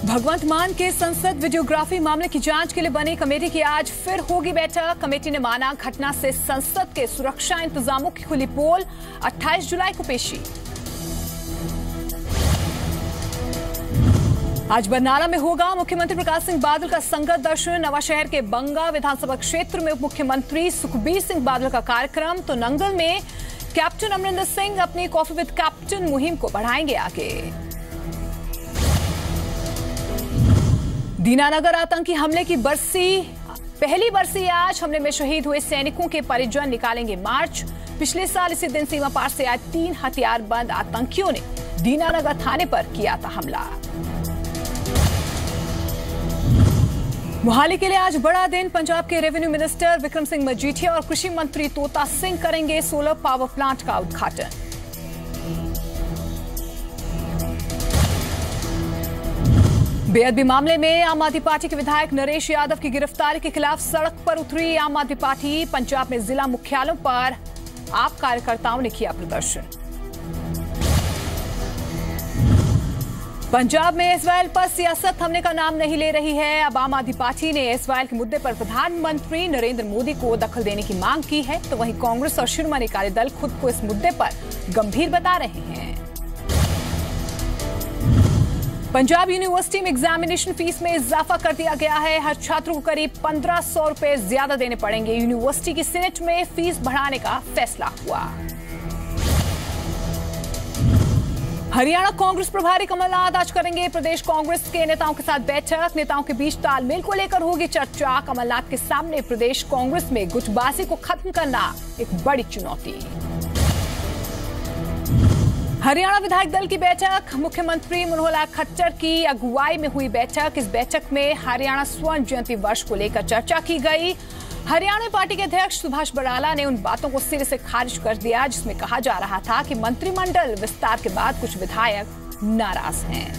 भगवंत मान के संसद वीडियोग्राफी मामले की जांच के लिए बनी कमेटी की आज फिर होगी बैठक। कमेटी ने माना घटना से संसद के सुरक्षा इंतजामों की खुली पोल। 28 जुलाई को पेशी। आज बरनाला में होगा मुख्यमंत्री प्रकाश सिंह बादल का संगत दर्शन। नवाशहर के बंगा विधानसभा क्षेत्र में उप मुख्यमंत्री सुखबीर सिंह बादल का कार्यक्रम। तो नंगल में कैप्टन अमरिंदर सिंह अपनी कॉफी विद कैप्टन मुहिम को बढ़ाएंगे आगे। दीनानगर आतंकी हमले की पहली बरसी आज। हमले में शहीद हुए सैनिकों के परिजन निकालेंगे मार्च। पिछले साल इसी दिन सीमा पार से आए 3 हथियारबंद आतंकियों ने दीनानगर थाने पर किया था हमला। मोहाली के लिए आज बड़ा दिन। पंजाब के रेवेन्यू मिनिस्टर विक्रम सिंह मजीठिया और कृषि मंत्री तोता सिंह करेंगे सोलर पावर प्लांट का उद्घाटन। बेअदबी मामले में आम आदमी पार्टी के विधायक नरेश यादव की गिरफ्तारी के खिलाफ सड़क पर उतरी आम आदमी पार्टी। पंजाब में जिला मुख्यालयों पर आप कार्यकर्ताओं ने किया प्रदर्शन। पंजाब में एसवाइएल पर सियासत थमने का नाम नहीं ले रही है। अब आम आदमी पार्टी ने एसवाइएल के मुद्दे पर प्रधानमंत्री नरेंद्र मोदी को दखल देने की मांग की है। तो वहीं कांग्रेस और शिरोमणि अकाली दल खुद को इस मुद्दे पर गंभीर बता रहे हैं। पंजाब यूनिवर्सिटी में एग्जामिनेशन फीस में इजाफा कर दिया गया है। हर छात्र को करीब 1500 रुपए ज्यादा देने पड़ेंगे। यूनिवर्सिटी की सीनेट में फीस बढ़ाने का फैसला हुआ। हरियाणा कांग्रेस प्रभारी कमलनाथ आज करेंगे प्रदेश कांग्रेस के नेताओं के साथ बैठक। नेताओं के बीच तालमेल को लेकर होगी चर्चा। कमलनाथ के सामने प्रदेश कांग्रेस में गुटबाजी को खत्म करना एक बड़ी चुनौती। हरियाणा विधायक दल की बैठक। मुख्यमंत्री मनोहर लाल खट्टर की अगुवाई में हुई बैठक। इस बैठक में हरियाणा स्वर्ण जयंती वर्ष को लेकर चर्चा की गई। हरियाणा पार्टी के अध्यक्ष सुभाष बराला ने उन बातों को सिरे से खारिज कर दिया जिसमें कहा जा रहा था कि मंत्रिमंडल विस्तार के बाद कुछ विधायक नाराज हैं।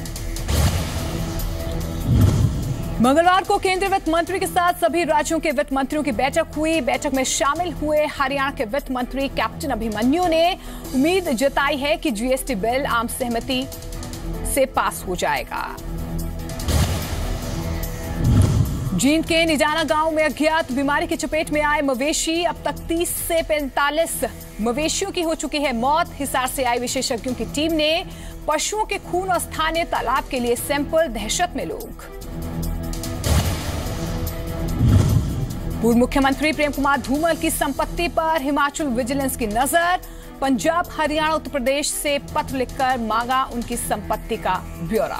मंगलवार को केंद्रीय वित्त मंत्री के साथ सभी राज्यों के वित्त मंत्रियों की बैठक हुई। बैठक में शामिल हुए हरियाणा के वित्त मंत्री कैप्टन अभिमन्यु ने उम्मीद जताई है कि जीएसटी बिल आम सहमति से पास हो जाएगा। जींद के निजाना गांव में अज्ञात बीमारी की चपेट में आए मवेशी। अब तक 30 से 45 मवेशियों की हो चुकी है मौत। हिसार से आई विशेषज्ञों की टीम ने पशुओं के खून और स्थानीय तालाब के लिए सैंपल। दहशत में लोग। पूर्व मुख्यमंत्री प्रेम कुमार धूमल की संपत्ति पर हिमाचल विजिलेंस की नजर। पंजाब हरियाणा उत्तर प्रदेश से पत्र लिखकर मांगा उनकी संपत्ति का ब्यौरा।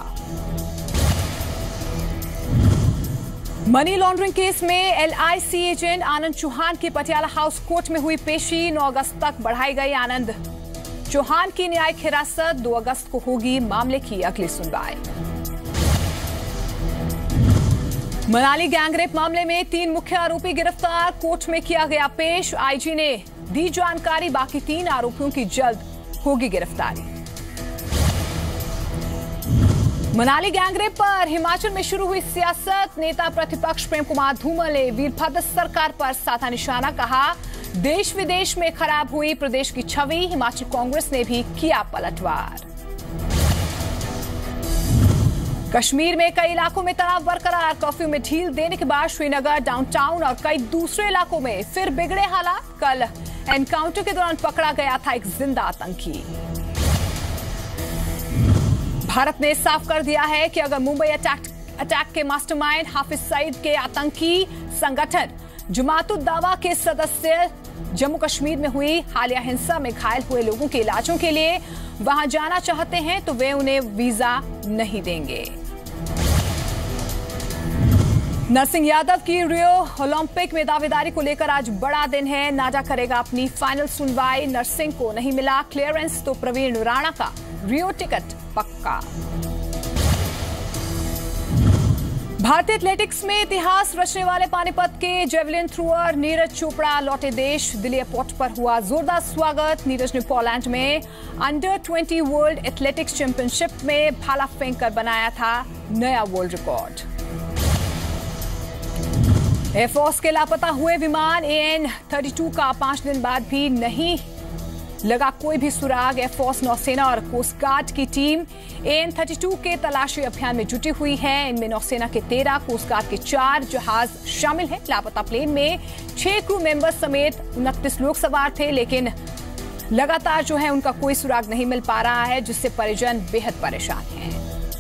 मनी लॉन्ड्रिंग केस में एलआईसी एजेंट आनंद चौहान की पटियाला हाउस कोर्ट में हुई पेशी। 9 अगस्त तक बढ़ाई गई आनंद चौहान की न्यायिक हिरासत। 2 अगस्त को होगी मामले की अगली सुनवाई। मनाली गैंगरेप मामले में 3 मुख्य आरोपी गिरफ्तार। कोर्ट में किया गया पेश। आईजी ने दी जानकारी। बाकी 3 आरोपियों की जल्द होगी गिरफ्तारी। मनाली गैंगरेप पर हिमाचल में शुरू हुई सियासत। नेता प्रतिपक्ष प्रेम कुमार धूमल ने वीरभद्र सरकार पर साधा निशाना। कहा देश विदेश में खराब हुई प्रदेश की छवि। हिमाचल कांग्रेस ने भी किया पलटवार। कश्मीर में कई इलाकों में तनाव बरकरार। कर्फ्यू में ढील देने के बाद श्रीनगर, डाउनटाउन और कई दूसरे इलाकों में फिर बिगड़े हालात। कल एनकाउंटर के दौरान पकड़ा गया था एक जिंदा आतंकी। भारत ने साफ कर दिया है कि अगर मुंबई अटैक के मास्टरमाइंड हाफिज सईद के आतंकी संगठन जमातुद दावा के सदस्य जम्मू कश्मीर में हुई हालिया हिंसा में घायल हुए लोगों के इलाजों के लिए वहां जाना चाहते हैं तो वे उन्हें वीजा नहीं देंगे। नरसिंह यादव की रियो ओलंपिक में दावेदारी को लेकर आज बड़ा दिन है। नाडा करेगा अपनी फाइनल सुनवाई। नरसिंह को नहीं मिला क्लियरेंस तो प्रवीण राणा का रियो टिकट पक्का। भारतीय एथलेटिक्स में इतिहास रचने वाले पानीपत के जेवलिन थ्रोअर नीरज चोपड़ा लौटे देश। दिल्ली एयरपोर्ट पर हुआ जोरदार स्वागत। नीरज ने पोलैंड में अंडर 20 वर्ल्ड एथलेटिक्स चैंपियनशिप में भाला फेंक कर बनाया था नया वर्ल्ड रिकॉर्ड। एयरफोर्स के लापता हुए विमान AN-32 का 5 दिन बाद भी नहीं लगा कोई भी सुराग। एयरफोर्स, नौसेना और कोस्ट गार्ड की टीम AN-32 के तलाशी अभियान में जुटी हुई है। इनमें नौसेना के 13, कोस्ट गार्ड के 4 जहाज शामिल हैं। लापता प्लेन में 6 क्रू मेंबर्स समेत 29 लोग सवार थे, लेकिन लगातार जो है उनका कोई सुराग नहीं मिल पा रहा है, जिससे परिजन बेहद परेशान हैं।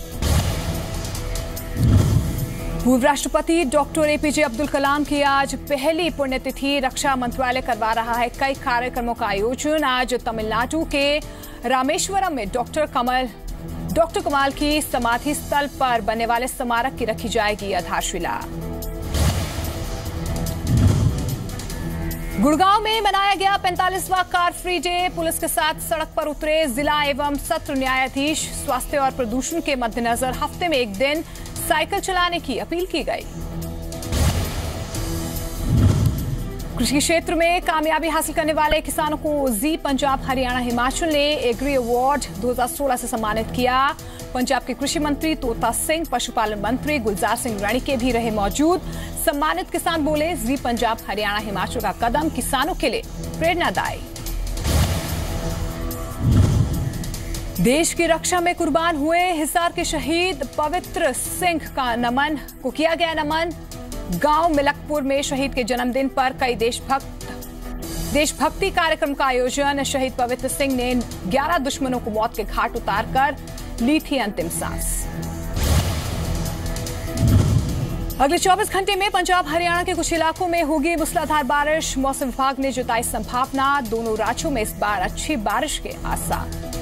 पूर्व राष्ट्रपति डॉक्टर APJ अब्दुल कलाम की आज पहली पुण्यतिथि। रक्षा मंत्रालय करवा रहा है कई कार्यक्रमों का आयोजन। आज तमिलनाडु के रामेश्वरम में डॉक्टर कमाल की समाधि स्थल पर बनने वाले स्मारक की रखी जाएगी आधारशिला। गुड़गांव में मनाया गया 45वां कार फ्री डे। पुलिस के साथ सड़क पर उतरे जिला एवं सत्र न्यायाधीश। स्वास्थ्य और प्रदूषण के मद्देनजर हफ्ते में एक दिन साइकिल चलाने की अपील की गई। कृषि क्षेत्र में कामयाबी हासिल करने वाले किसानों को जी पंजाब हरियाणा हिमाचल ने एग्री अवार्ड 2016 से सम्मानित किया। पंजाब के कृषि मंत्री तोता सिंह, पशुपालन मंत्री गुलजार सिंह राणी भी रहे मौजूद। सम्मानित किसान बोले, जी पंजाब हरियाणा हिमाचल का कदम किसानों के लिए प्रेरणादायी। देश की रक्षा में कुर्बान हुए हिसार के शहीद पवित्र सिंह का नमन को किया गया नमन। गांव मिलकपुर में शहीद के जन्मदिन पर कई देशभक्ति कार्यक्रम का आयोजन। शहीद पवित्र सिंह ने 11 दुश्मनों को मौत के घाट उतारकर ली थी अंतिम सांस। अगले 24 घंटे में पंजाब हरियाणा के कुछ इलाकों में होगी मूसलाधार बारिश। मौसम विभाग ने जताई संभावना। दोनों राज्यों में इस बार अच्छी बारिश के आसार।